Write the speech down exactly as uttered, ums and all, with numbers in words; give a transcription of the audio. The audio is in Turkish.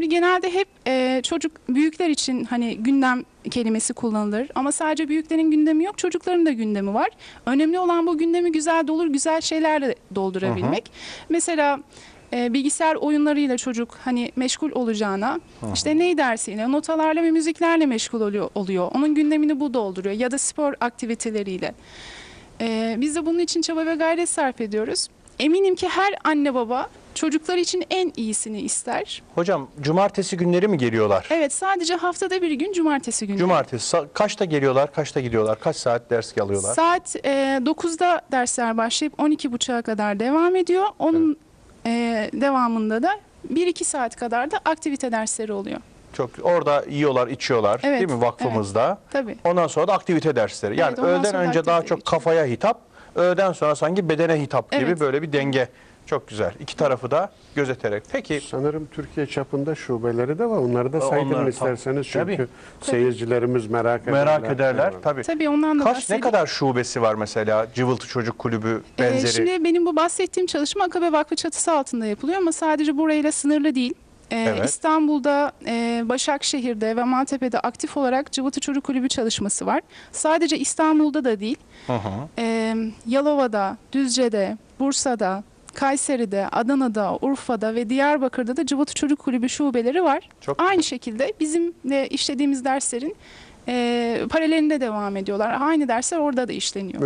Genelde hep e, çocuk büyükler için hani gündem kelimesi kullanılır ama sadece büyüklerin gündemi yok, çocukların da gündemi var. Önemli olan bu gündemi güzel dolur, güzel şeylerle doldurabilmek. Hı hı. Mesela e, bilgisayar oyunlarıyla çocuk hani meşgul olacağına, hı hı. işte ney dersiyle, notalarla ve müziklerle meşgul oluyor, oluyor. Onun gündemini bu dolduruyor ya da spor aktiviteleriyle. E, biz de bunun için çaba ve gayret sarf ediyoruz. Eminim ki her anne baba çocuklar için en iyisini ister. Hocam cumartesi günleri mi geliyorlar? Evet, sadece haftada bir gün cumartesi günleri. Cumartesi. Kaçta geliyorlar, kaçta gidiyorlar? Kaç saat ders alıyorlar? Saat e, dokuzda dersler başlayıp on iki buçuğa kadar devam ediyor. Onun evet. e, devamında da bir iki saat kadar da aktivite dersleri oluyor. Çok, orada yiyorlar, içiyorlar, evet, değil mi, vakfımızda? Evet, tabii. Ondan sonra da aktivite dersleri. Yani evet, öğleden önce daha çok kafaya hitap, öğleden sonra sanki bedene hitap gibi, evet, böyle bir denge. Çok güzel. İki tarafı da gözeterek. Peki. Sanırım Türkiye çapında şubeleri de var. Onları da saydırın Onları, isterseniz. Çünkü tabii. seyircilerimiz merak ederler. Merak ederler. Tabii. Tabii ondan da Kaç, bahsedeyim. Ne kadar şubesi var mesela? Cıvıltı Çocuk Kulübü benzeri. Ee, şimdi benim bu bahsettiğim çalışma Akabe Vakfı çatısı altında yapılıyor ama sadece burayla sınırlı değil. Ee, evet. İstanbul'da, e, Başakşehir'de ve Maltepe'de aktif olarak Cıvıltı Çocuk Kulübü çalışması var. Sadece İstanbul'da da değil. Hı hı. E, Yalova'da, Düzce'de, Bursa'da, Kayseri'de, Adana'da, Urfa'da ve Diyarbakır'da da Cıvıltı Çocuk Kulübü şubeleri var. Çok Aynı güzel. şekilde bizim de işlediğimiz derslerin e, paralelinde devam ediyorlar. Aynı dersler orada da işleniyor.